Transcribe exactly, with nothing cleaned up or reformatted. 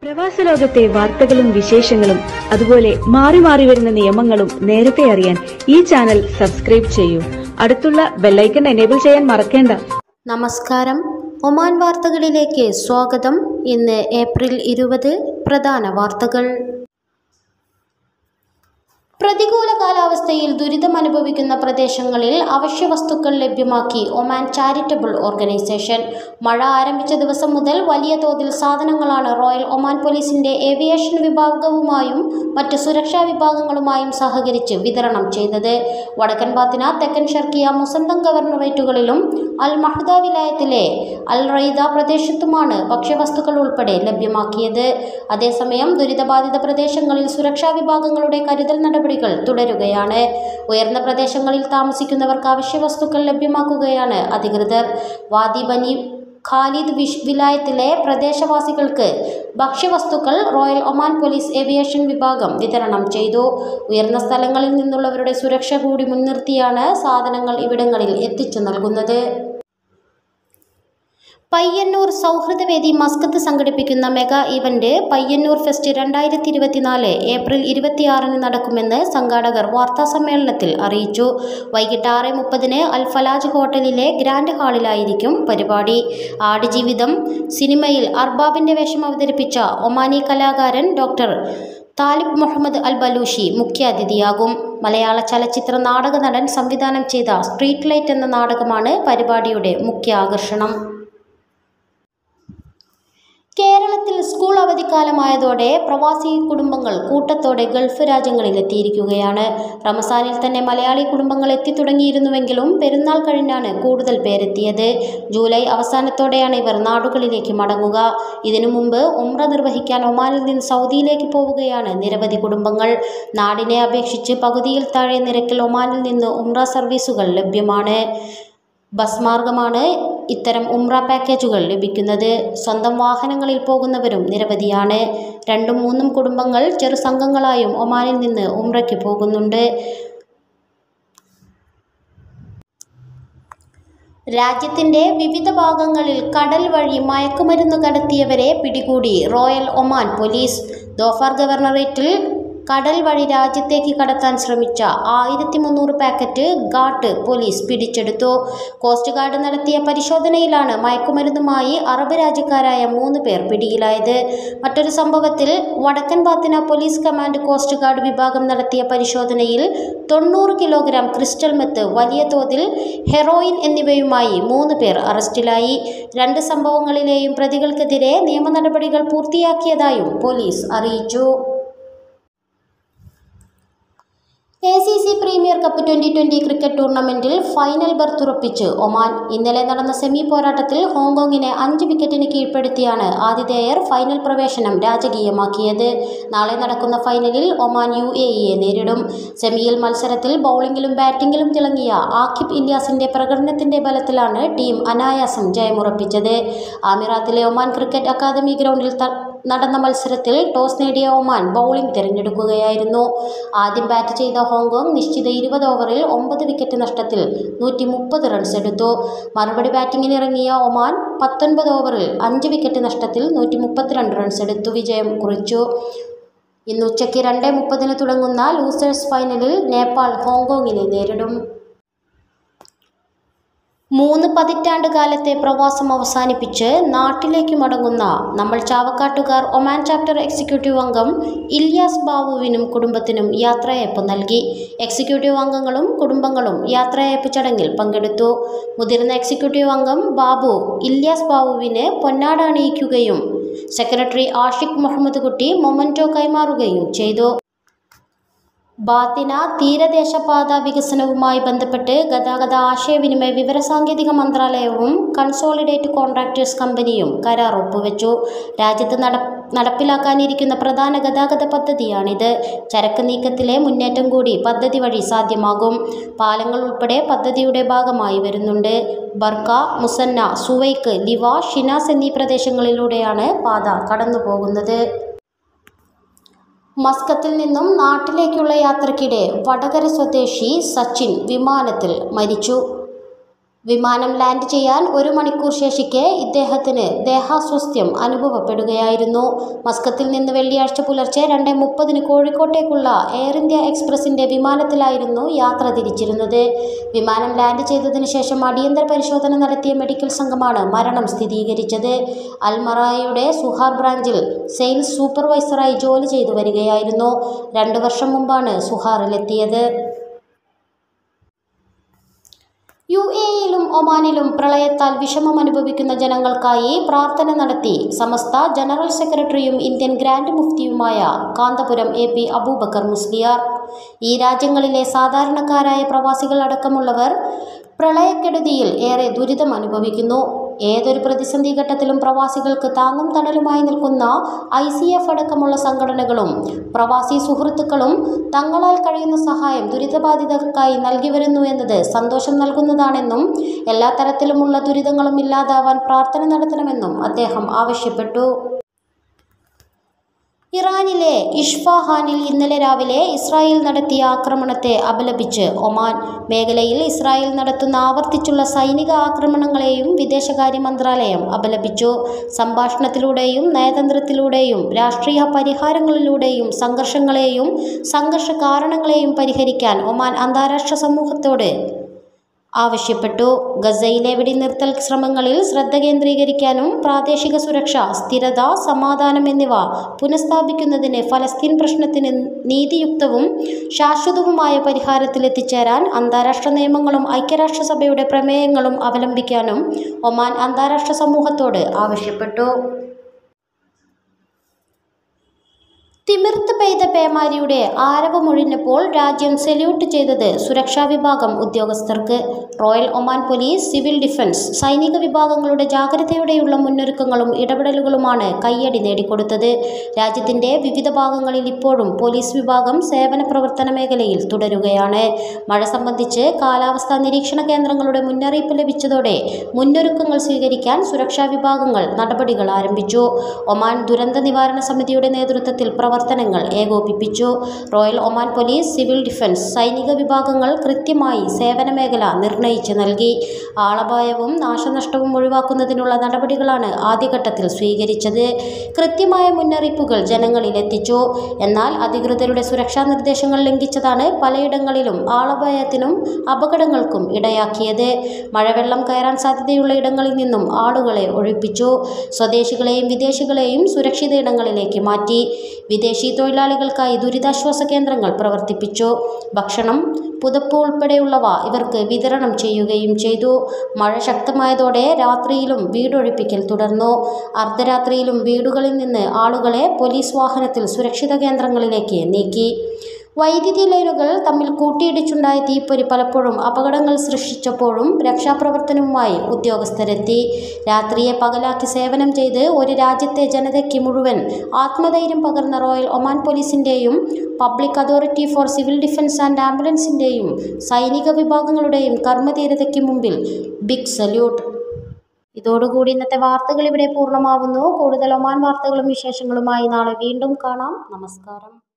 പ്രവാസ ലോകത്തെ വാർത്തകളും വിശേഷങ്ങളും അതുപോലെ മാറി മാറി വരുന്ന നിയമങ്ങളും നേരത്തെ അറിയാൻ ഈ ചാനൽ സബ്സ്ക്രൈബ് ചെയ്യൂ. അടുത്തുള്ള ബെല്ലൈക്കൺ എനേബിൾ ചെയ്യാൻ മറക്കേണ്ട. നമസ്കാരം, ഒമാൻ വാർത്തകളിലേക്ക് സ്വാഗതം. ഇന്ന് ഏപ്രിൽ ഇരുപത്. പ്രധാന വാർത്തകൾ. പ്രതികൂല കാലാവസ്ഥയിൽ ദുരിതമനുഭവിക്കുന്ന പ്രദേശങ്ങളിൽ അവശ്യ വസ്തുക്കൾ ലഭ്യമാക്കി ഒമാൻ ചാരിറ്റബിൾ ഓർഗനൈസേഷൻ. മഴ ആരംഭിച്ച ദിവസം മുതൽ വലിയ തോതിൽ സാധനങ്ങളാണ് റോയൽ ഒമാൻ പോലീസിന്റെ ഏവിയേഷൻ വിഭാഗവുമായും മറ്റ് സുരക്ഷാ വിഭാഗങ്ങളുമായും സഹകരിച്ച് വിതരണം ചെയ്തത്. വടക്കൻ ബാത്തിന, തെക്കൻ ഷർക്കിയ, മുസന്തം ഗവർണറേറ്റുകളിലും അൽ മഹ്ദ വിലായത്തിലെ അൽ റൈദ പ്രദേശത്തുമാണ് ഭക്ഷ്യവസ്തുക്കൾ ഉൾപ്പെടെ ലഭ്യമാക്കിയത്. അതേസമയം ദുരിതബാധിത പ്രദേശങ്ങളിൽ സുരക്ഷാ വിഭാഗങ്ങളുടെ കരുതൽ നടപടികൾ തുടരുകയാണ്. ഉയർന്ന പ്രദേശങ്ങളിൽ താമസിക്കുന്നവർക്ക് അവശ്യവസ്തുക്കൾ ലഭ്യമാക്കുകയാണ് അധികൃതർ. വാദി ബനി ഖാലിദ് വിഷ് വിലായത്തിലെ പ്രദേശവാസികൾക്ക് ഭക്ഷ്യവസ്തുക്കൾ റോയൽ ഒമാൻ പോലീസ് ഏവിയേഷൻ വിഭാഗം വിതരണം ചെയ്തു. ഉയർന്ന സ്ഥലങ്ങളിൽ നിന്നുള്ളവരുടെ സുരക്ഷ കൂടി മുൻനിർത്തിയാണ് സാധനങ്ങൾ ഇവിടങ്ങളിൽ എത്തിച്ചു നൽകുന്നത്. പയ്യന്നൂർ സൗഹൃദവേദി മസ്കത്ത് സംഘടിപ്പിക്കുന്ന മെഗാ ഇവന്റ് പയ്യന്നൂർ ഫെസ്റ്റ് രണ്ടായിരത്തി ഇരുപത്തിനാല് ഏപ്രിൽ ഇരുപത്തിയാറിന് നടക്കുമെന്ന് സംഘാടകർ വാർത്താസമ്മേളനത്തിൽ അറിയിച്ചു. വൈകിട്ട് ആറ് മുപ്പതിന് അൽ ഫലാജ് ഹോട്ടലിലെ ഗ്രാൻഡ് ഹാളിലായിരിക്കും പരിപാടി. ആടുജീവിതം സിനിമയിൽ അർബാബിന്റെ വേഷം അവതരിപ്പിച്ച ഒമാനി കലാകാരൻ doctor Talib Mohammed Al Balushi മുഖ്യാതിഥിയാകും. മലയാള ചലച്ചിത്ര നാടക നടൻ സംവിധാനം ചെയ്ത സ്ട്രീറ്റ് ലൈറ്റ് എന്ന നാടകമാണ് പരിപാടിയുടെ മുഖ്യ ആകർഷണം. കേരളത്തിൽ സ്കൂൾ അവധിക്കാലമായതോടെ പ്രവാസി കുടുംബങ്ങൾ കൂട്ടത്തോടെ ഗൾഫ് രാജ്യങ്ങളിലെത്തിയിരിക്കുകയാണ്. റമസാനിൽ തന്നെ മലയാളി കുടുംബങ്ങൾ എത്തിത്തുടങ്ങിയിരുന്നുവെങ്കിലും പെരുന്നാൾ കഴിഞ്ഞാണ് കൂടുതൽ പേരെത്തിയത്. ജൂലൈ അവസാനത്തോടെയാണ് ഇവർ നാടുകളിലേക്ക് മടങ്ങുക. ഇതിനു മുമ്പ് ഉംറ നിർവഹിക്കാൻ ഒമാനിൽ നിന്ന് സൗദിയിലേക്ക് പോവുകയാണ് നിരവധി കുടുംബങ്ങൾ. നാടിനെ അപേക്ഷിച്ച് പകുതിയിൽ താഴെ നിരക്കിൽ ഒമാനിൽ നിന്ന് ഉംറ സർവീസുകൾ ലഭ്യമാണ്. ബസ് മാർഗമാണ് ഇത്തരം ഉംറ പാക്കേജുകൾ ലഭിക്കുന്നത്. സ്വന്തം വാഹനങ്ങളിൽ പോകുന്നവരും നിരവധിയാണ്. രണ്ടും മൂന്നും കുടുംബങ്ങൾ ചെറു സംഘങ്ങളായും ഒമാനിൽ നിന്ന് ഉംറയ്ക്ക് പോകുന്നുണ്ട്. രാജ്യത്തിന്റെ വിവിധ ഭാഗങ്ങളിൽ കടൽ വഴി മയക്കുമരുന്ന് കടത്തിയവരെ പിടികൂടി റോയൽ ഒമാൻ പോലീസ്. ദോഫാർ ഗവർണറേറ്റിൽ കടൽ വഴി രാജ്യത്തേക്ക് കടത്താൻ ശ്രമിച്ച ആയിരത്തി മുന്നൂറ് പാക്കറ്റ് ഗാട്ട് പോലീസ് പിടിച്ചെടുത്തു. കോസ്റ്റ് ഗാർഡ് നടത്തിയ പരിശോധനയിലാണ് മയക്കുമരുന്നുമായി അറബ് രാജ്യക്കാരായ മൂന്ന് പേർ പിടിയിലായത്. മറ്റൊരു സംഭവത്തിൽ വടക്കൻ Batinah police command coast guard വിഭാഗം നടത്തിയ പരിശോധനയിൽ തൊണ്ണൂറ് കിലോഗ്രാം ക്രിസ്റ്റൽ മെത്ത്, വലിയ തോതിൽ ഹെറോയിൻ എന്നിവയുമായി മൂന്ന് പേർ അറസ്റ്റിലായി. രണ്ട് സംഭവങ്ങളിലെയും പ്രതികൾക്കെതിരെ നിയമ നടപടികൾ പൂർത്തിയാക്കിയതായും പോലീസ് അറിയിച്ചു. A C C premier cup twenty twenty cricket ടൂർണമെൻറ്റിൽ ഫൈനൽ ബർത്ത് ഉറപ്പിച്ച് ഒമാൻ. ഇന്നലെ നടന്ന സെമി പോരാട്ടത്തിൽ ഹോങ്കോങ്ങിനെ അഞ്ച് വിക്കറ്റിന് കീഴ്പ്പെടുത്തിയാണ് ആതിഥേയർ ഫൈനൽ പ്രവേശനം രാജകീയമാക്കിയത്. നാളെ നടക്കുന്ന ഫൈനലിൽ ഒമാൻ യു എ ഇയെ നേരിടും. സെമിയിൽ മത്സരത്തിൽ ബൗളിങ്ങിലും ബാറ്റിങ്ങിലും തിളങ്ങിയ ആക്കിബ് ഇല്യാസിന്റെ പ്രകടനത്തിന്റെ ബലത്തിലാണ് ടീം അനായാസം ജയമുറപ്പിച്ചത്. ആമിറാത്തിലെ ഒമാൻ ക്രിക്കറ്റ് അക്കാദമി ഗ്രൗണ്ടിൽ നടന്ന മത്സരത്തിൽ ടോസ് നേടിയ ഒമാൻ ബൗളിംഗ് തിരഞ്ഞെടുക്കുകയായിരുന്നു. ആദ്യം ബാറ്റ് ചെയ്ത ഹോങ്കോങ് നിശ്ചിത ഇരുപത് ഓവറിൽ ഒമ്പത് വിക്കറ്റ് നഷ്ടത്തിൽ നൂറ്റി മുപ്പത് റൺസ് എടുത്തു. മറുപടി ബാറ്റിങ്ങിനിറങ്ങിയ ഒമാൻ പത്തൊൻപത് ഓവറിൽ അഞ്ച് വിക്കറ്റ് നഷ്ടത്തിൽ നൂറ്റി മുപ്പത്തിരണ്ട് റൺസ് എടുത്തു വിജയം കുറിച്ചു. ഇന്ന് ഉച്ചയ്ക്ക് രണ്ട് മുപ്പതിന് തുടങ്ങുന്ന ലൂസേഴ്സ് ഫൈനലിൽ നേപ്പാൾ ഹോങ്കോങ്ങിനെ നേരിടും. മൂന്ന് പതിറ്റാണ്ട് കാലത്തെ പ്രവാസം അവസാനിപ്പിച്ച് നാട്ടിലേക്ക് മടങ്ങുന്ന നമ്മൾ ചാവക്കാട്ടുകാർ ഒമാൻ ചാപ്റ്റർ എക്സിക്യൂട്ടീവ് അംഗം ഇല്യാസ് ബാവുവിനും കുടുംബത്തിനും യാത്രയയപ്പ് നൽകി. എക്സിക്യൂട്ടീവ് അംഗങ്ങളും കുടുംബങ്ങളും യാത്രയയപ്പ് ചടങ്ങിൽ പങ്കെടുത്തു. മുതിർന്ന എക്സിക്യൂട്ടീവ് അംഗം ബാബു ഇല്യാസ് ബാവുവിന് പൊന്നാട അണിയിക്കുകയും സെക്രട്ടറി ആഷിഖ് മുഹമ്മദ് കുട്ടി മൊമന്റോ കൈമാറുകയും ചെയ്തു. ബാത്തിന തീരദേശപാത വികസനവുമായി ബന്ധപ്പെട്ട് ഗതാഗത ആശയവിനിമയ വിവരസാങ്കേതിക മന്ത്രാലയവും കൺസോളിഡേറ്റ് കോൺട്രാക്ടേഴ്സ് കമ്പനിയും കരാർ ഒപ്പുവെച്ചു. രാജ്യത്ത് നട നടപ്പിലാക്കാനിരിക്കുന്ന പ്രധാന ഗതാഗത പദ്ധതിയാണിത്. ചരക്ക് നീക്കത്തിലെ മുന്നേറ്റം കൂടി പദ്ധതി വഴി സാധ്യമാകും. പാലങ്ങൾ ഉൾപ്പെടെ പദ്ധതിയുടെ ഭാഗമായി വരുന്നുണ്ട്. ബർക്ക, മുസന്ന, സുവൈക്ക്, ലിവ, ഷിനാസ് എന്നീ പ്രദേശങ്ങളിലൂടെയാണ് പാത കടന്നുപോകുന്നത്. മസ്കത്തിൽ നിന്നും നാട്ടിലേക്കുള്ള യാത്രയ്ക്കിടെ വടകര സ്വദേശി സച്ചിൻ വിമാനത്തിൽ മരിച്ചു. വിമാനം ലാൻഡ് ചെയ്യാൻ ഒരു മണിക്കൂർ ശേഷിക്കെ ഇദ്ദേഹത്തിന് ദേഹാസ്വാസ്ഥ്യം അനുഭവപ്പെടുകയായിരുന്നു. മസ്കത്തിൽ നിന്ന് വെള്ളിയാഴ്ച പുലർച്ചെ രണ്ട് മുപ്പതിന് കോഴിക്കോട്ടേക്കുള്ള എയർ ഇന്ത്യ എക്സ്പ്രസിന്റെ വിമാനത്തിലായിരുന്നു യാത്ര തിരിച്ചിരുന്നത്. വിമാനം ലാൻഡ് ചെയ്തതിനു ശേഷം അടിയന്തര പരിശോധന നടത്തിയ മെഡിക്കൽ സംഘമാണ് മരണം സ്ഥിരീകരിച്ചത്. അൽമറായയുടെ സുഹാർ ബ്രാഞ്ചിൽ സെയിൽസ് സൂപ്പർവൈസറായി ജോലി ചെയ്തു വരികയായിരുന്നു. രണ്ടു വർഷം മുമ്പാണ് സുഹാറിലെത്തിയത്. യു എ ഇയിലും ഒമാനിലും പ്രളയത്താൽ വിഷമം അനുഭവിക്കുന്ന ജനങ്ങൾക്കായി പ്രാർത്ഥന നടത്തി സമസ്ത ജനറൽ സെക്രട്ടറിയും ഇന്ത്യൻ ഗ്രാൻഡ് മുഫ്തിയുമായ കാന്തപുരം എ പി അബൂബക്കർ മുസ്ലിയാർ. ഈ രാജ്യങ്ങളിലെ സാധാരണക്കാരായ പ്രവാസികൾ അടക്കമുള്ളവർ പ്രളയക്കെടുതിയിൽ ഏറെ ദുരിതം അനുഭവിക്കുന്നു. ഏതൊരു പ്രതിസന്ധി ഘട്ടത്തിലും പ്രവാസികൾക്ക് താങ്ങും തണലുമായി നിൽക്കുന്ന ഐ സി എഫ് അടക്കമുള്ള സംഘടനകളും പ്രവാസി സുഹൃത്തുക്കളും തങ്ങളാൽ കഴിയുന്ന സഹായം ദുരിതബാധിതർക്കായി നൽകി വരുന്നു എന്നത് സന്തോഷം നൽകുന്നതാണെന്നും എല്ലാ തരത്തിലുമുള്ള ദുരിതങ്ങളും ഇല്ലാതാവാൻ പ്രാർത്ഥന നടത്തണമെന്നും അദ്ദേഹം ആവശ്യപ്പെട്ടു. ഇറാനിലെ ഇഷ്ഫഹാനിൽ ഇന്നലെ രാവിലെ ഇസ്രായേൽ നടത്തിയ ആക്രമണത്തെ അപലപിച്ച് ഒമാൻ. മേഖലയിൽ ഇസ്രായേൽ നടത്തുന്ന ആവർത്തിച്ചുള്ള സൈനിക ആക്രമണങ്ങളെയും വിദേശകാര്യ മന്ത്രാലയം അപലപിച്ചു. സംഭാഷണത്തിലൂടെയും നയതന്ത്രത്തിലൂടെയും രാഷ്ട്രീയ പരിഹാരങ്ങളിലൂടെയും സംഘർഷങ്ങളെയും സംഘർഷ കാരണങ്ങളെയും പരിഹരിക്കാൻ ഒമാൻ അന്താരാഷ്ട്ര സമൂഹത്തോട് ആവശ്യപ്പെട്ടു. ഗസയിലെ വെടിനിർത്തൽ ശ്രമങ്ങളിൽ ശ്രദ്ധ കേന്ദ്രീകരിക്കാനും പ്രാദേശിക സുരക്ഷ, സ്ഥിരത, സമാധാനം എന്നിവ പുനഃസ്ഥാപിക്കുന്നതിന് ഫലസ്തീൻ പ്രശ്നത്തിന് നീതിയുക്തവും ശാശ്വതവുമായ പരിഹാരത്തിലെത്തിച്ചേരാൻ അന്താരാഷ്ട്ര നിയമങ്ങളും ഐക്യരാഷ്ട്രസഭയുടെ പ്രമേയങ്ങളും അവലംബിക്കാനും ഒമാൻ അന്താരാഷ്ട്ര സമൂഹത്തോട് ആവശ്യപ്പെട്ടു. തിമിർത്ത് പെയ്ത പേമാരിയുടെ ആരവമൊഴിഞ്ഞപ്പോൾ രാജ്യം സല്യൂട്ട് ചെയ്തത് സുരക്ഷാ വിഭാഗം ഉദ്യോഗസ്ഥർക്ക്. Royal Oman police, civil defence, സൈനിക വിഭാഗങ്ങളുടെ ജാഗ്രതയോടെയുള്ള മുന്നൊരുക്കങ്ങളും ഇടപെടലുകളുമാണ് കയ്യടി നേടിക്കൊടുത്തത്. രാജ്യത്തിന്റെ വിവിധ ഭാഗങ്ങളിൽ ഇപ്പോഴും പോലീസ് വിഭാഗം സേവന പ്രവർത്തന മേഖലയിൽ തുടരുകയാണ്. മഴ സംബന്ധിച്ച് കാലാവസ്ഥാ നിരീക്ഷണ കേന്ദ്രങ്ങളുടെ മുന്നറിയിപ്പ് ലഭിച്ചതോടെ മുന്നൊരുക്കങ്ങൾ സ്വീകരിക്കാൻ സുരക്ഷാ വിഭാഗങ്ങൾ നടപടികൾ ആരംഭിച്ചു. ഒമാൻ ദുരന്ത നിവാരണ സമിതിയുടെ നേതൃത്വത്തിൽ പ്രവർത്തനങ്ങൾ ഏകോപിപ്പിച്ചു. Royal Oman police, civil defence, സൈനിക വിഭാഗങ്ങൾ കൃത്യമായി സേവന മേഖല നിർണയിച്ച് നൽകി. ആളപായവും നാശനഷ്ടവും ഒഴിവാക്കുന്നതിനുള്ള നടപടികളാണ് ആദ്യഘട്ടത്തിൽ സ്വീകരിച്ചത്. കൃത്യമായ മുന്നറിയിപ്പുകൾ ജനങ്ങളിലെത്തിച്ചു. എന്നാൽ അധികൃതരുടെ സുരക്ഷാ നിർദ്ദേശങ്ങൾ ലംഘിച്ചതാണ് പലയിടങ്ങളിലും ആളപായത്തിനും അപകടങ്ങൾക്കും ഇടയാക്കിയത്. മഴവെള്ളം കയറാൻ സാധ്യതയുള്ള ഇടങ്ങളിൽ നിന്നും ആളുകളെ ഒഴിപ്പിച്ചു. സ്വദേശികളെയും വിദേശികളെയും സുരക്ഷിത ഇടങ്ങളിലേക്ക് മാറ്റി. വിദേശി തൊഴിലാളികൾക്കായി ദുരിതാശ്വാസ കേന്ദ്രങ്ങൾ പ്രവർത്തിപ്പിച്ചു. ഭക്ഷണം, പുതപ്പ് ഉൾപ്പെടെയുള്ളവ ഇവർക്ക് വിതരണം ചെയ്യുകയും ചെയ്തു. മഴ ശക്തമായതോടെ രാത്രിയിലും വീടൊഴിപ്പിക്കൽ തുടർന്നു. അർദ്ധരാത്രിയിലും വീടുകളിൽ നിന്ന് ആളുകളെ പോലീസ് വാഹനത്തിൽ സുരക്ഷിത കേന്ദ്രങ്ങളിലേക്ക് നീക്കി. വൈദ്യുതി ലൈനുകൾ തമ്മിൽ കൂട്ടിയിടിച്ചുണ്ടായ തീപ്പൊരി പലപ്പോഴും അപകടങ്ങൾ സൃഷ്ടിച്ചപ്പോഴും രക്ഷാപ്രവർത്തനവുമായി ഉദ്യോഗസ്ഥരെത്തി. രാത്രിയെ പകലാക്കി സേവനം ചെയ്ത് ഒരു രാജ്യത്തെ ജനതയ്ക്ക് മുഴുവൻ ആത്മധൈര്യം പകർന്ന റോയൽ ഒമാൻ പോലീസിന്റെയും public authority for civil defence and ആംബുലൻസിന്റെയും സൈനിക വിഭാഗങ്ങളുടെയും കർമ്മധീരതയ്ക്ക് മുമ്പിൽ ബിഗ് സല്യൂട്ട്. ഇതോടുകൂടി ഇന്നത്തെ വാർത്തകൾ ഇവിടെ പൂർണ്ണമാവുന്നു. കൂടുതൽ ഒമാൻ വാർത്തകളും വിശേഷങ്ങളുമായി നാളെ വീണ്ടും കാണാം. നമസ്കാരം.